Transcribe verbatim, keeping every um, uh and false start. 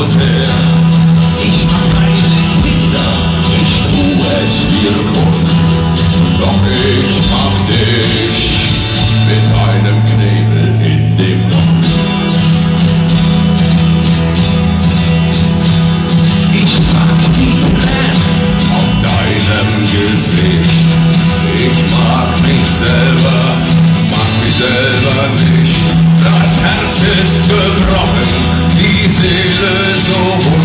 so sehr. Ich mag meine Kinder, ich tu es für Grund. Doch ich mag dich mit einem Knebel in dem Mund. Ich mag die Tränen auf deinem Gesicht. Ich mag mich selber, mag mich selber nicht. Das Herz ist gebrochen, die Seele so